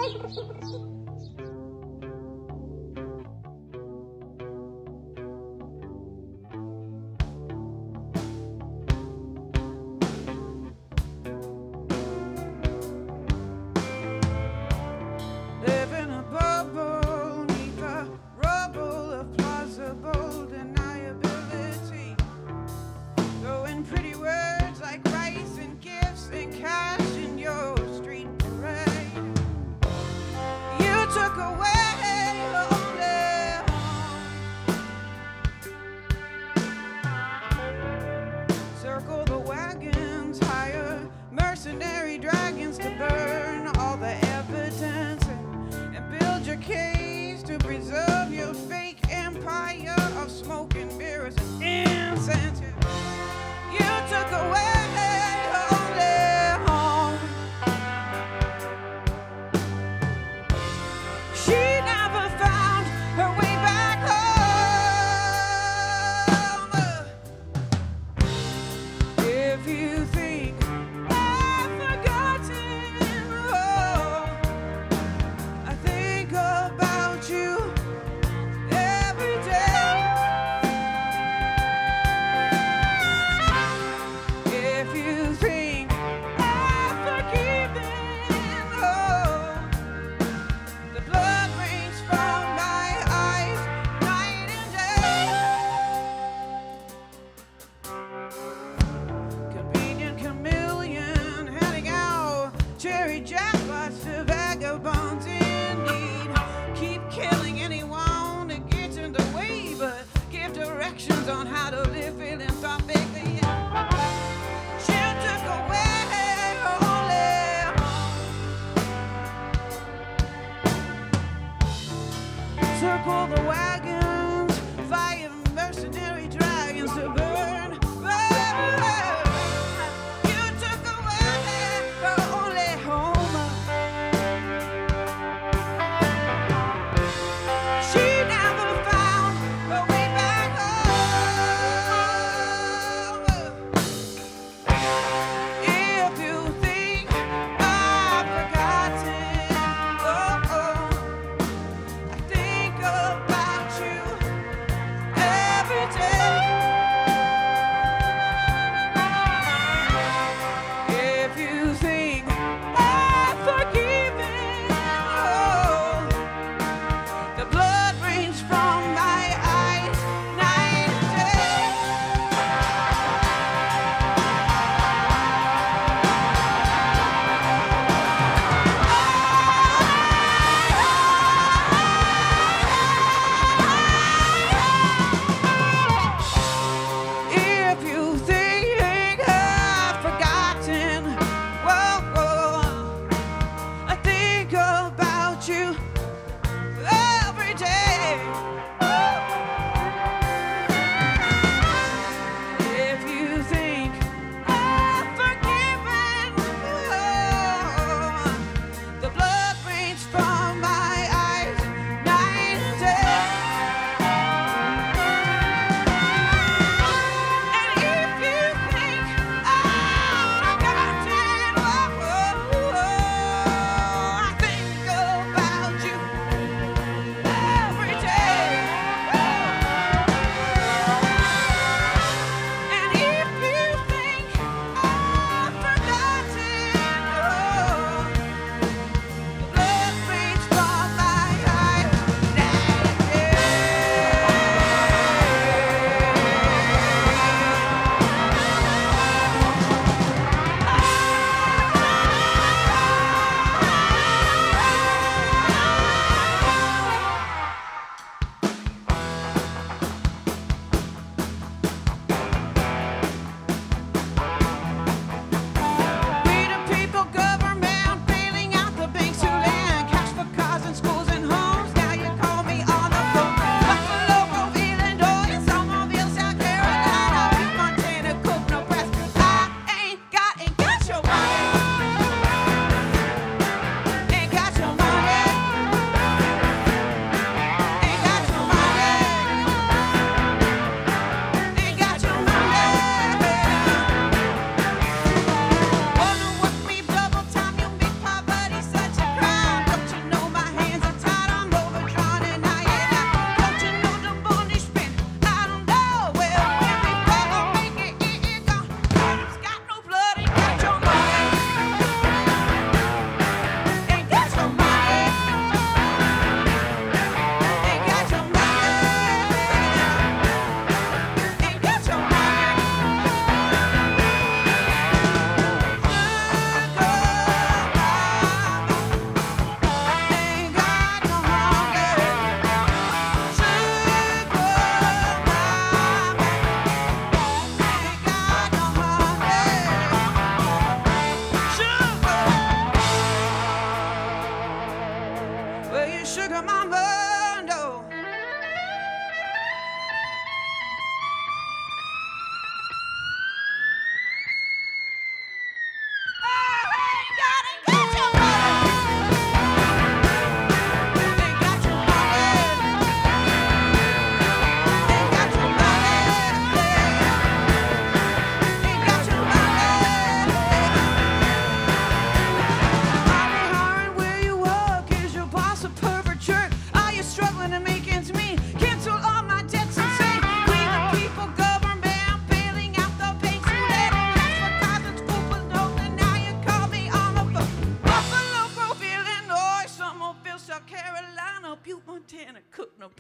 Live in a bubble, neath the rubble of plausible deniability. Throwing pretty words like rice and gifts and cash in your street parade. You took away only home. Circle the wagons, hire mercenary dragons to burn all the evidence and build your case to preserve your fake empire of smoke and mirrors and incentive. You took away only home. She never found her way back home. If you think I've forgotten, oh, I think about you every day. If you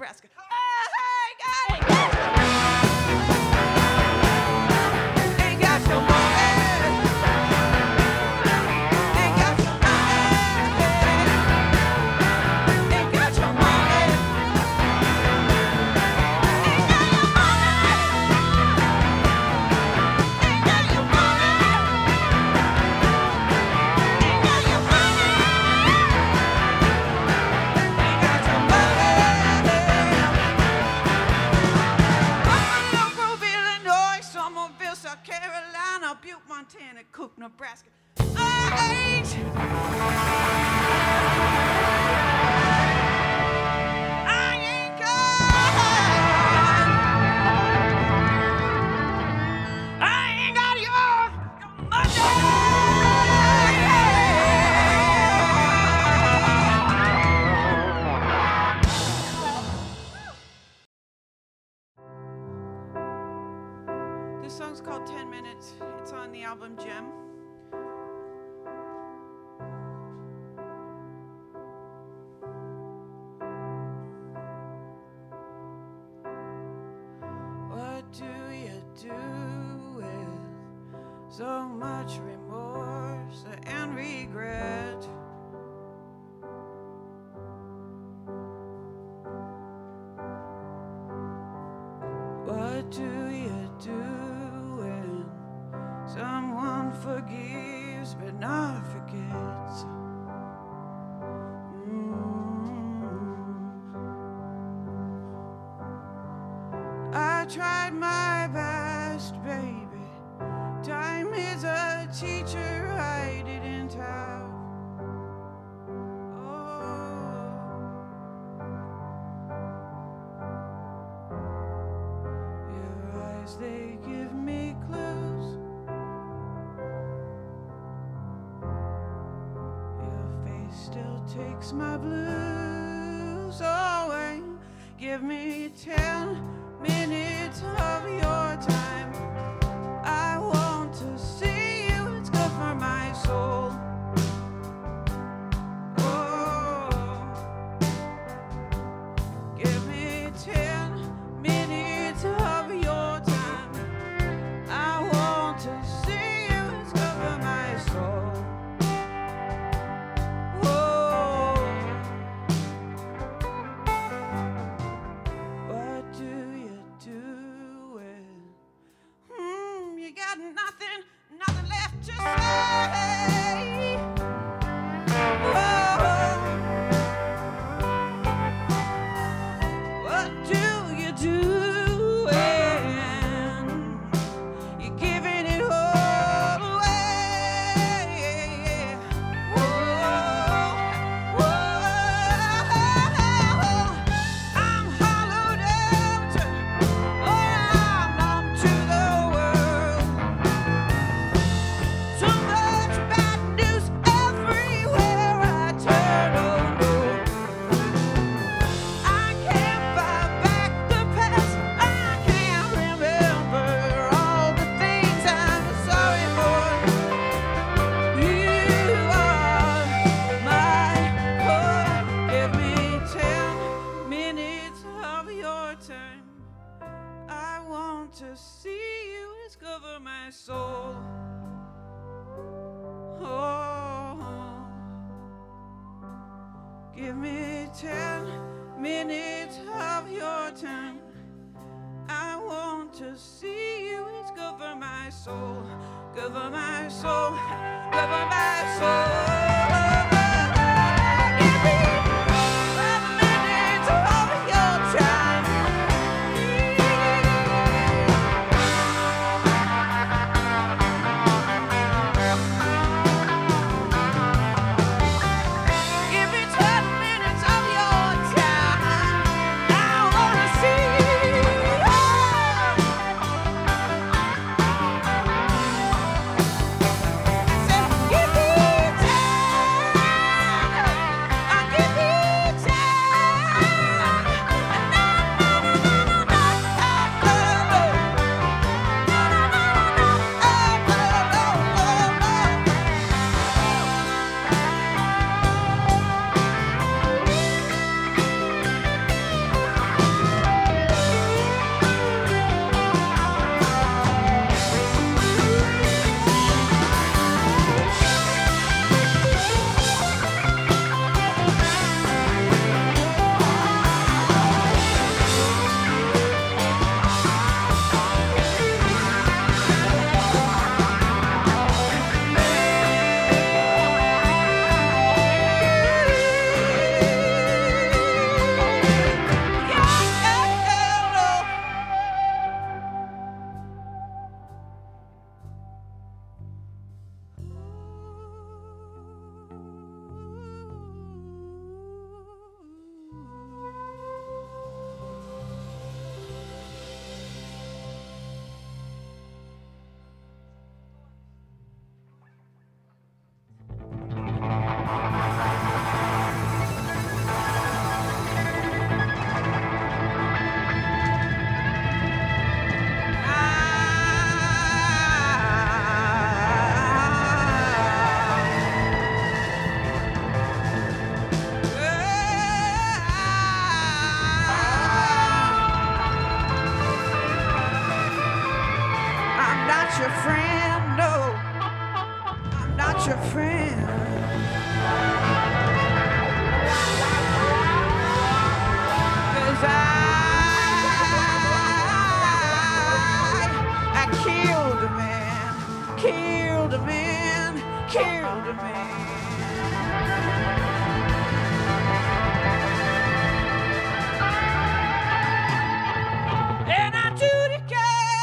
Nebraska. Hey, ain't got your money. Ain't got your money. Ain't got your money. Ain't got your money. Ain't got your money. Ain't got your money. Ain't got your money. Oak Grove, Illinois, Somerville, South Carolina, Butte, Montana, Cook, Nebraska. I ain't got your money. This song's called 10 Minutes. It's on the album Gem. What do you do with so much remorse and regret? What do you do when someone forgives but not forgets? I tried my best, baby. Time is a teacher I didn't have. Your eyes, they give me clues. Your face still takes my blues away. Give me 10 minutes of your time. I want to see you, it's good for my soul. Oh, give me 10 minutes of your time. I want to see you, it's good for my soul. Oh, what do you do with? You got nothing left to say. Whoa. What do you do when you're giving it all away? Whoa, whoa. I'm hollowed out. I'm numb to the world. So much bad news everywhere I turn. Oh no, I can't buy back the past. I can't remember all the things I'm sorry for. You are my core. Give me 10 minutes of your time. I want to see you, it's good for my soul. Oh, give me 10 minutes of your time. I want to see you, it's good for my soul. Good for my soul. Good for my soul. Give me 10 minutes of your time. Give me 10 minutes of your time. I wanna see you. I said, give me not your friend. 'Cause I killed a man, killed a man, killed a man. And I do it again.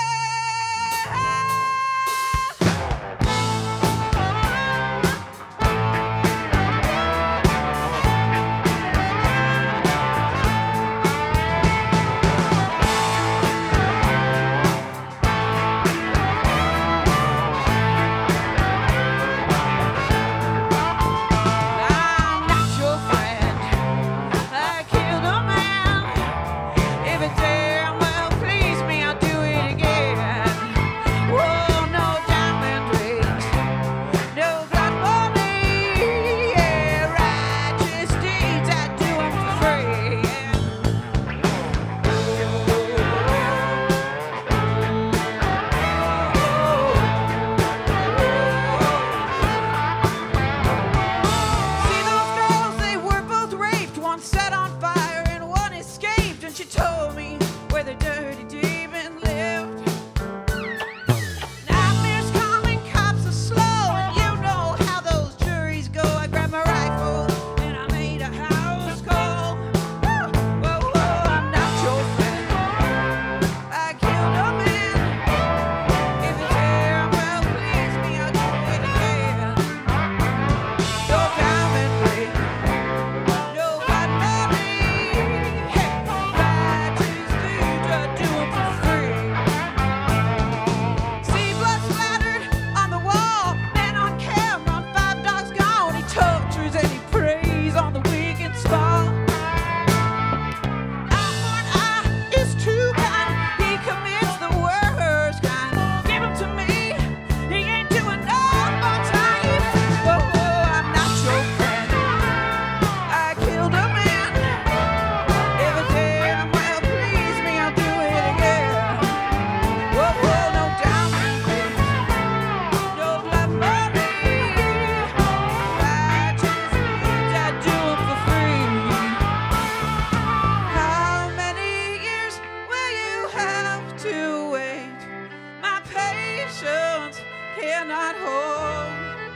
Cannot hold.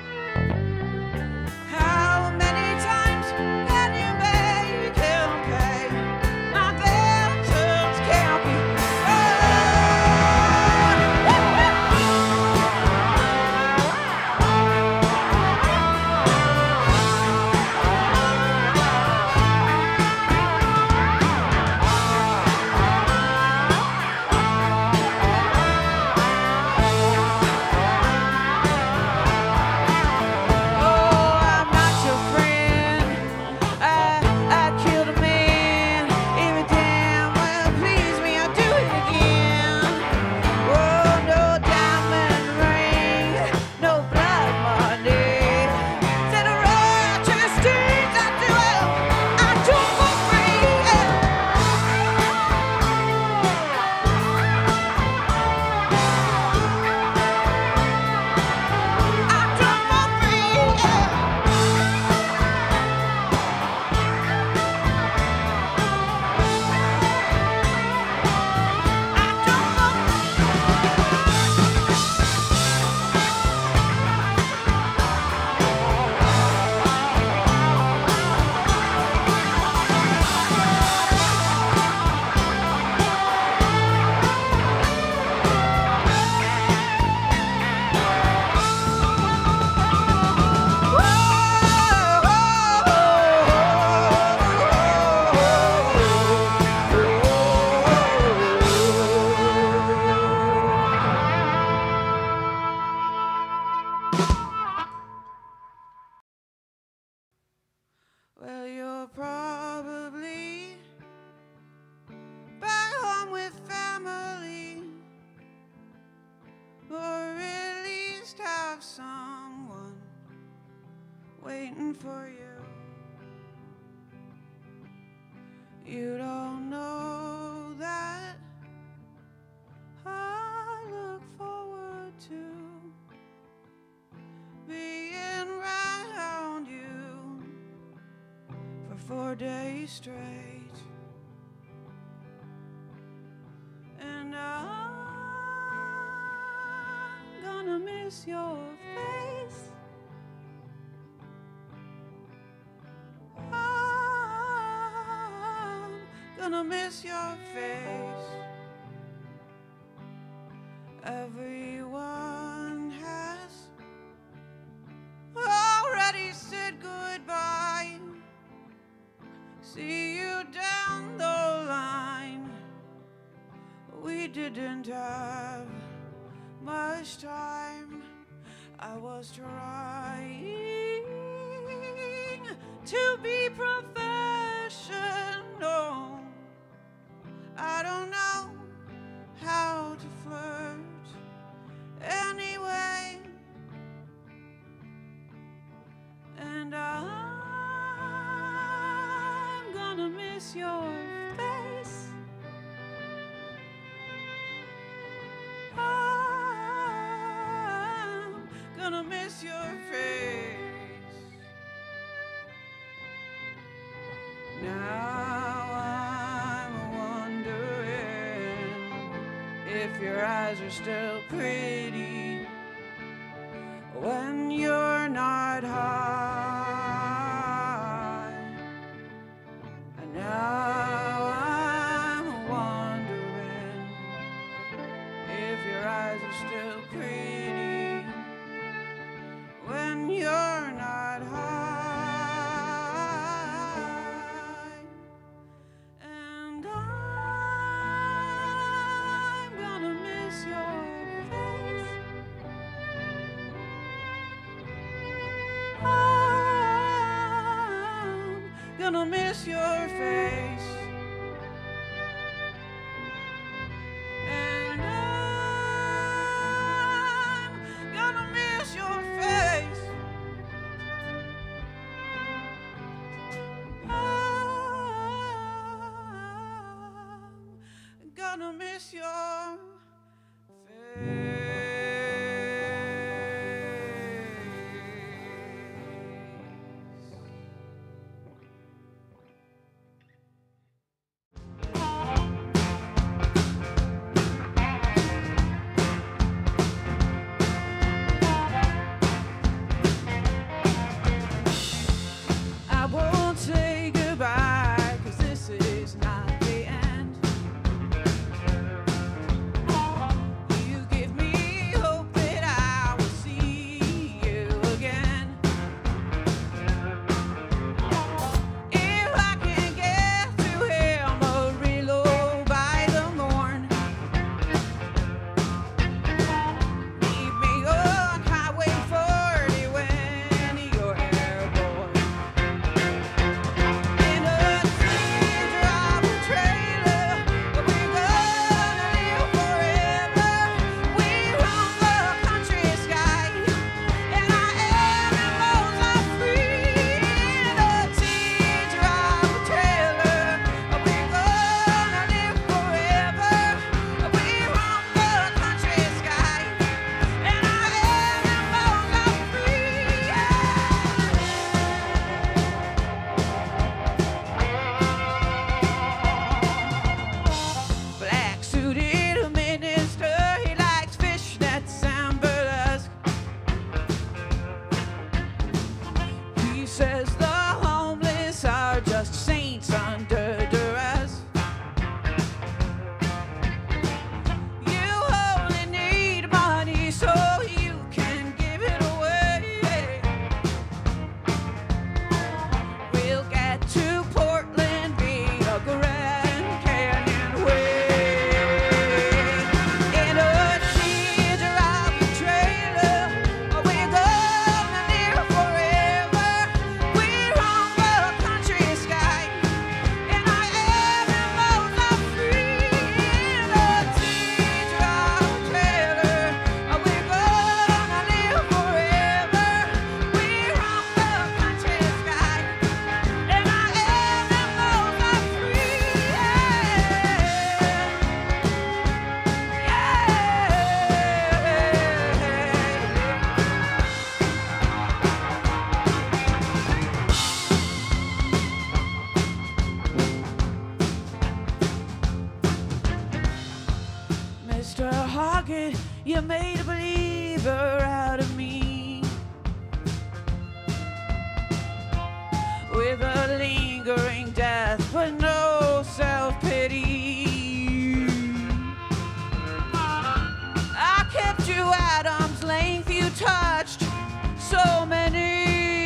How many times can you make him pay? My vengeance can't be Well, you're probably back home with family, or at least have someone waiting for you. You don't know that I look forward to being 4 days straight. And I'm gonna miss your face. I'm gonna miss your face. Everyone has already said goodbye. See you down the line. We didn't have much time. I was trying to be professional. I don't know how to flirt anyway. And I'm gonna miss your face. I'm gonna miss your face. Now I'm wondering if your eyes are still pretty when you're not high. And now I'm wondering if your eyes are still pretty when you're not high. And I'm gonna miss your face. I'm gonna miss your face. And I'm gonna miss your face. I'm gonna miss your face. I won't say goodbye, 'cause this is not the end. You give me hope that I will see you again. If I can get to Amarillo by the morn, meet me on Highway 40 when you're airborne. In a teardrop trailer, we're gonna live forever. We roam the country sky, and our animals are free. In a teardrop trailer, we're gonna live forever. We roam the country sky, and our animals are free. Black suited minister, he likes fishnets and burlesque. He says the homeless are just saints under duress. You only need money so you can give it away. We'll get to Portland via Grand Canyon Way. In a teardrop trailer, we're gonna live forever. We You made a believer out of me with a lingering death, but no self-pity. I kept you at arm's length. You touched so many.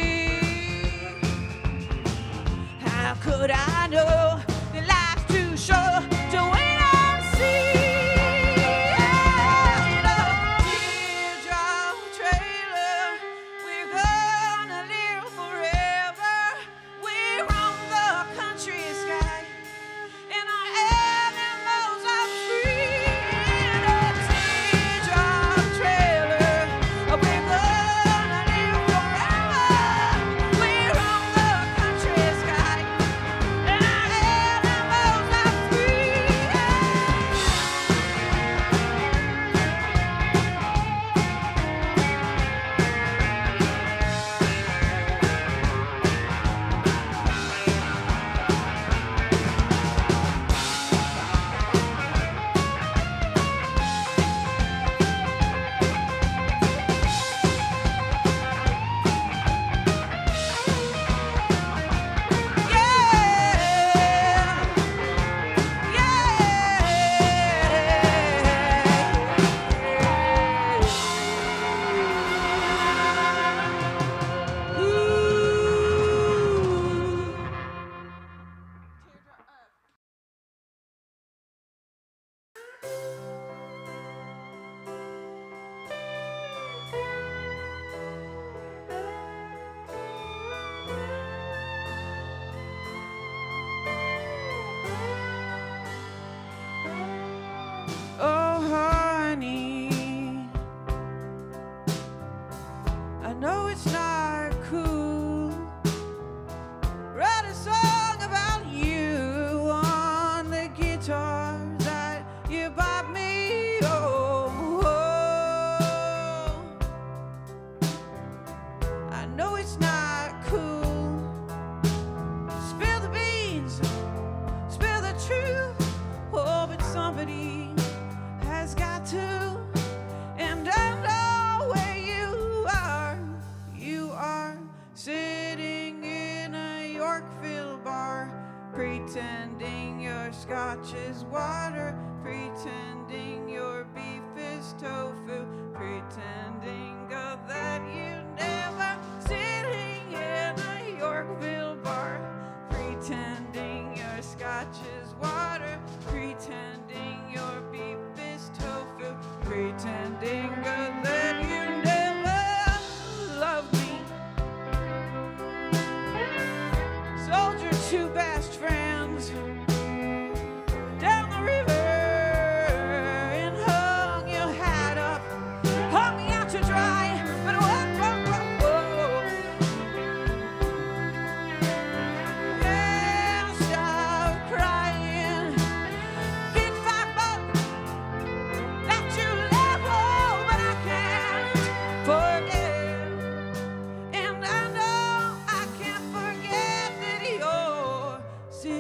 How could I know that life's too short to wait and see? In a teardrop trailer, we're gonna live forever. We roam the country sky, and our animals are free. In a teardrop trailer, we're gonna live forever. We roam the country sky, and our animals are free. Oh, honey, I know it's not cool. Write a song about you on the guitar that you bought me. Oh, oh. I know it's not cool. Spill the beans, spill the truth. Oh, but somebody has got to, and I know where you are. You are sitting in a Yorkville bar, pretending your scotch is water, pretending your beef is tofu, pretending that you never. Sitting in a Yorkville bar, pretending your scotch is water, pretending your beef is tofu, pretending that you never loved me. Sold your two best friends down the river and hung your hat up, hung me out to dry. But whoa, whoa, whoa, whoa. Yeah, stop crying. Big fat butt that you left, oh, but I can't forget. And I know I can't forget that you're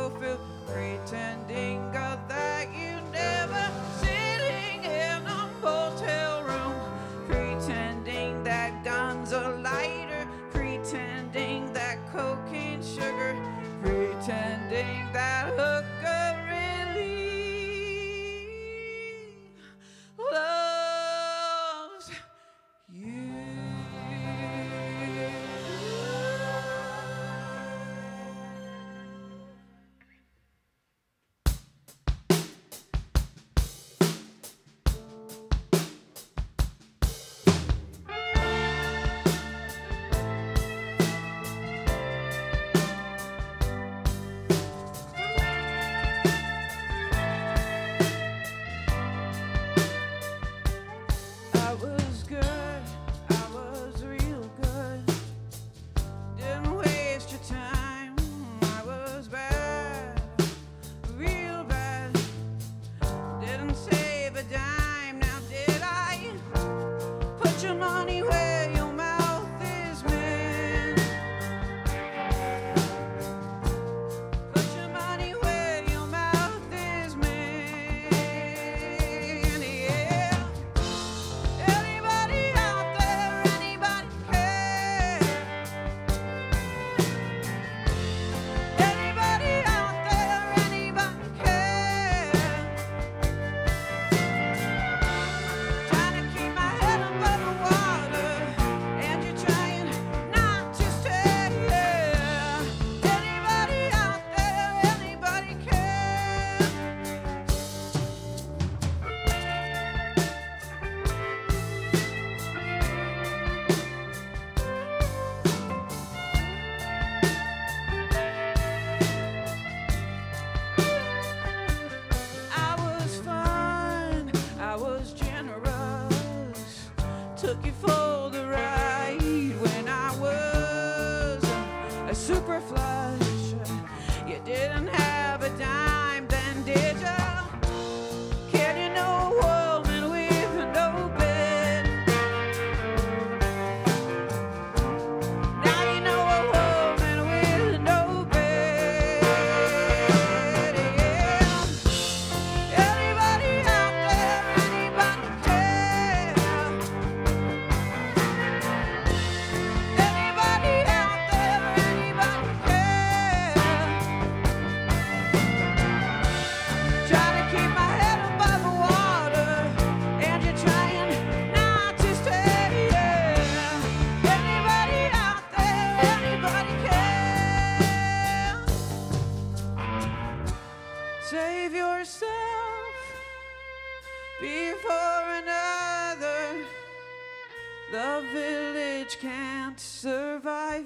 fulfilled, pretending that you never, sitting in a motel room, pretending that guns are lighter, pretending that cocaine sugar, pretending that hooker really loves you. I was good, I was real good. Didn't waste your time. I was bad, real bad. Didn't save a dime. Now did I put your money where your mouth is, man? Put your money where your mouth is, man. Yeah. Anybody out there, anybody care? Anybody out there, anybody care? Trying to keep my head above the water, and you're trying not to stay. Anybody out there, anybody care? I was fun, I was generous, took you for the ride when I was a super flush. You didn't have a dime then, did ya? Can you know a woman with no bed? Now you know a woman with no bed. Yeah. Anybody out there, anybody care? Anybody out there, anybody care? Trying to keep my head above the water, and you're trying not to stay. Anybody out there, anybody care? Save yourself before another. The village can't survive.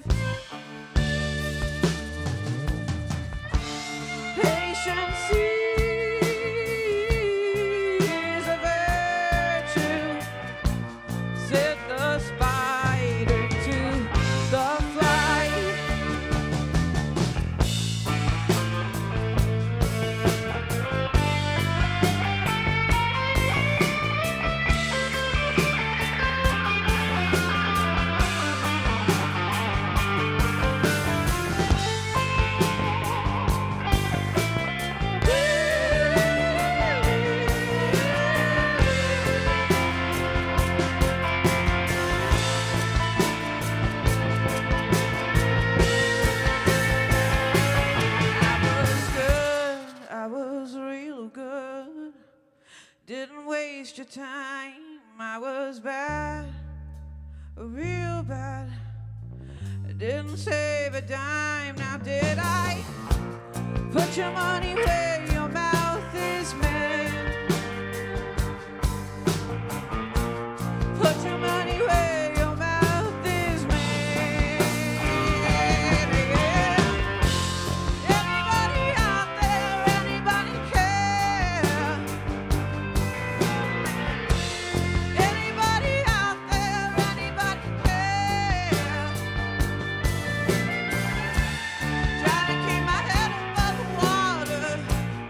Patience is a virtue. Set the spider to the fly. I was real good. Didn't waste your time. I was bad, real bad. Didn't save a dime. Now did I put your money where your mouth is, man? Put your money where your mouth is, man. Yeah. Anybody out there, anybody care? Anybody out there, anybody care? Trying to keep my head above the water,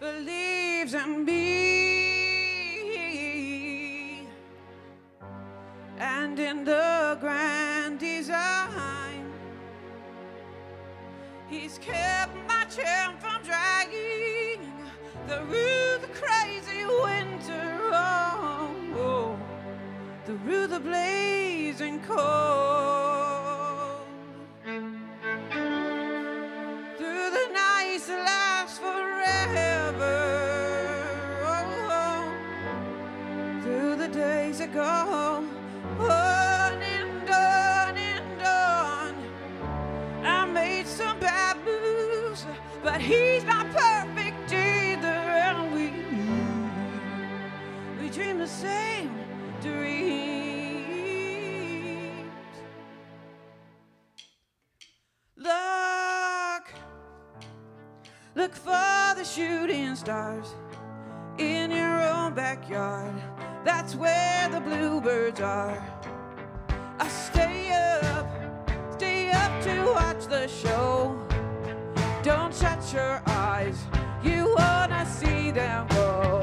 believes in me and in the grand design. He's kept my chair from dragging through the crazy winter, oh, through the blazing cold, through the nights that last forever, oh, through the days that go on and on and on. I made some bad moves, but he's not perfect either, and we dream the same dreams. Look for the shooting stars in your own backyard. That's where the bluebirds are. I stay up to watch the show. Don't shut your eyes, you wanna see them go.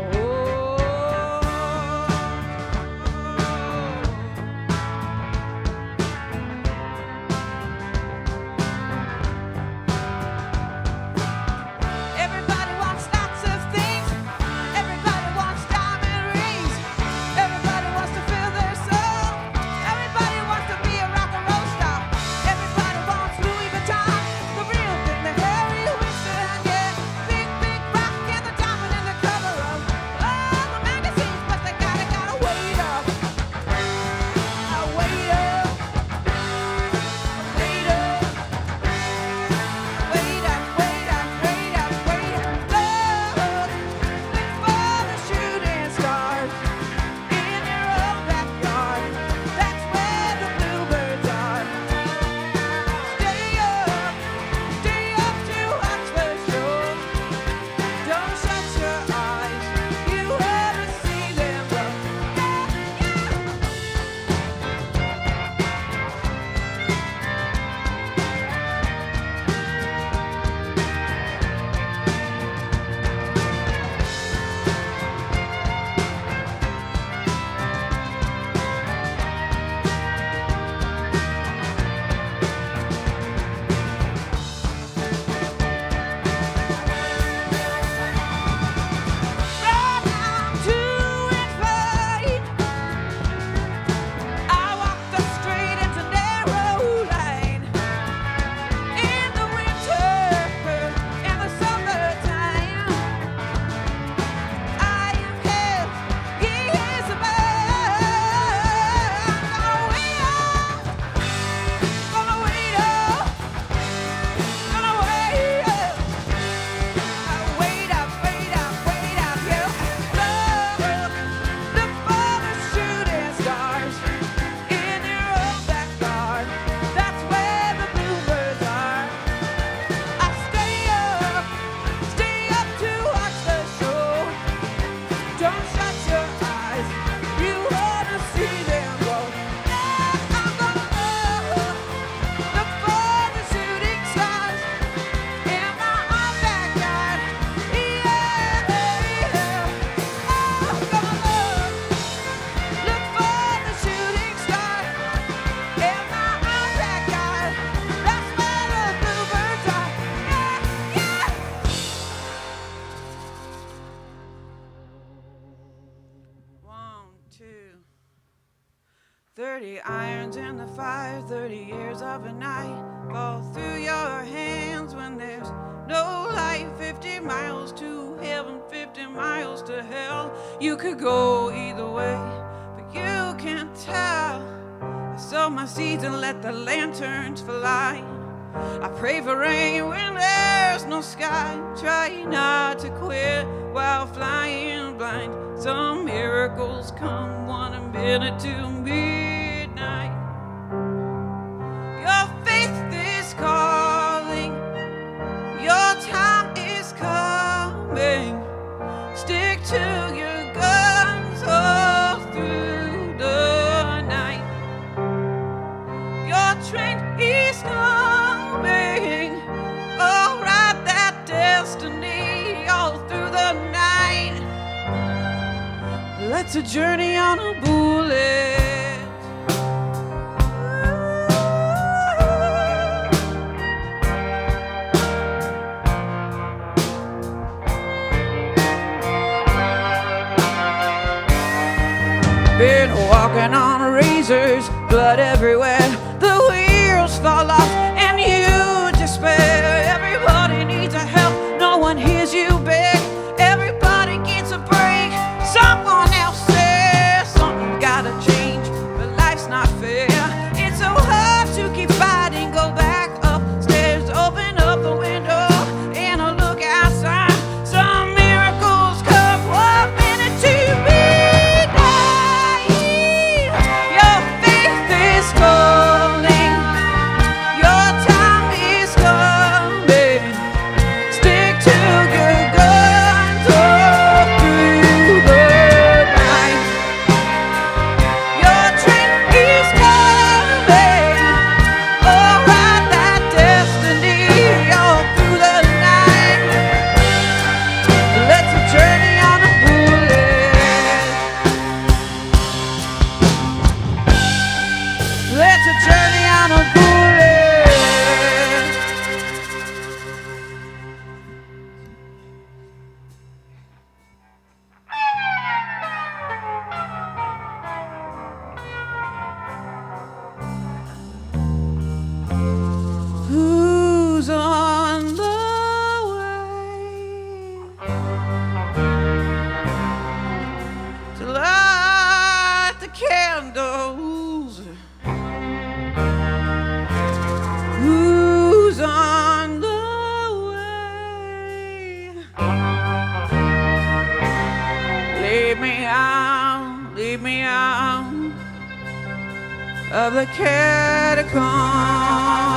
Irons in the fire, 30 years of a night fall through your hands when there's no light. 50 miles to heaven, 50 miles to hell. You could go either way, but you can't tell. I sow my seeds and let the lanterns fly. I pray for rain when there's no sky. Try not to quit while flying blind. Some miracles come 1 minute to midnight. Your faith is calling, your time is coming. Stick to your guns all through the night. Your train is coming, oh, ride that destiny all through the night. Let's a journey on a bullet. Been walking on razors, blood everywhere. The wheels fall off and you despair. Everybody needs a help, no one hears you beg. Everybody gets a break. Someone else says something's gotta change, but life's not fair. It's so hard to keep fighting. Go back upstairs, open up the window and a look outside. Some miracles come 1 minute to midnight. Your faith is calling, your time is coming. Stick to your guns all through the night. Your train is coming, all right, that destiny all through the night. Let's a journey on a bullet. Let's a journey on a bullet. Who's on the way to light the candles? Who's on the way? Lead me out of the catacombs.